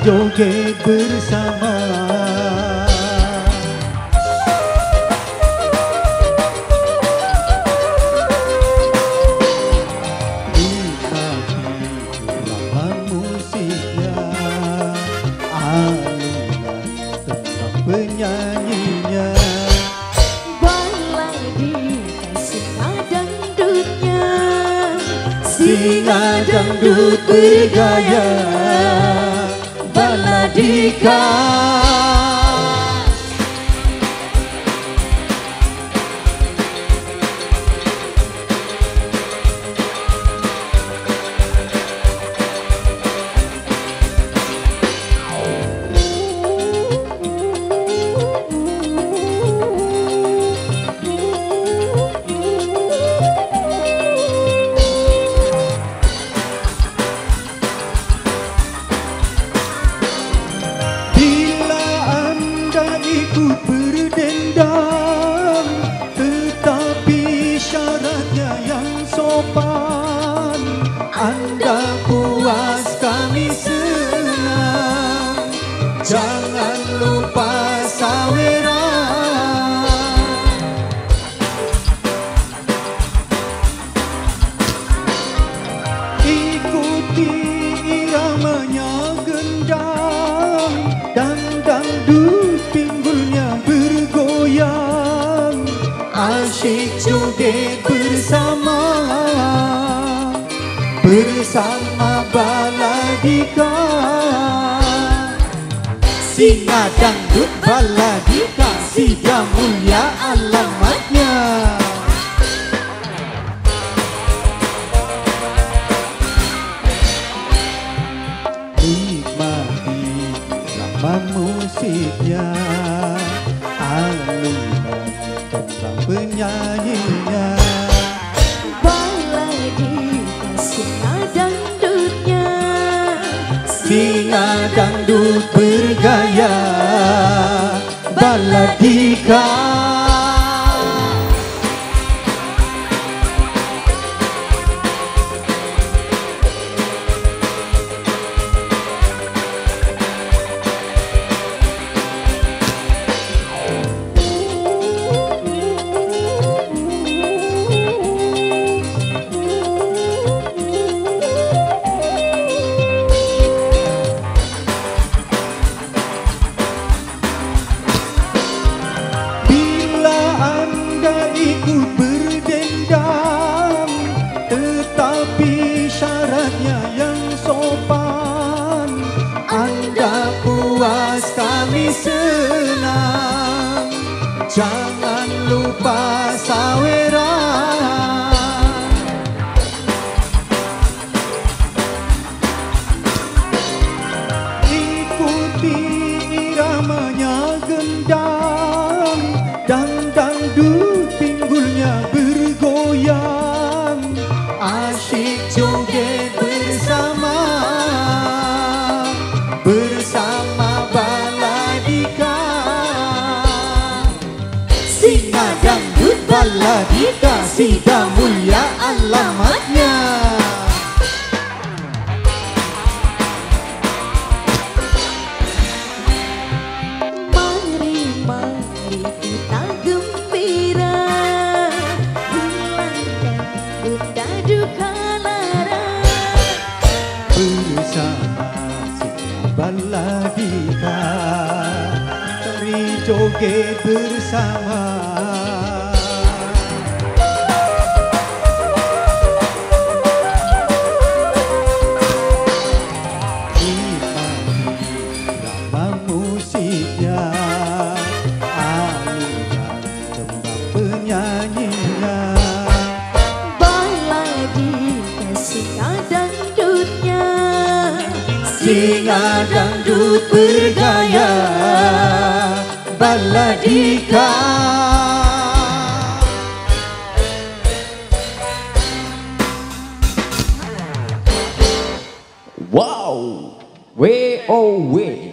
joget bersama. Penyanyinya baladi singa dangdutnya, singa dangdut bergaya baladika. Berdendam, tetapi syaratnya yang sopan. Anda puas, kami senang. Jangan lupa sawera. Ikuti iramanya gendang dan dangdut, pinggulnya bergoyang, asyik joget bersama, bersama baladika. Singa dangdut baladika, Sida Mulia alamatnya. Nikmati irama musiknya, alunan tentang penyanyinya. baladi singa dangdutnya, Singa dangdut bergaya baladika. Ikut berdendam, tetapi syaratnya yang sopan. Anda puas, kami senang. Jangan lupa sawera. Ikuti iramanya gendang dan dangdut, pinggulnya bergoyang, asyik joget bersama, bersama baladika. Singa dangdut baladika, Sida Mulia alamatnya. mari kita gembira, hilangkan duka duka lara, bersama singa baladika, tari joget bersama. Penyanyinya baladi singa dangdutnya, singa dangdut bergaya baladika. Wow, WOW.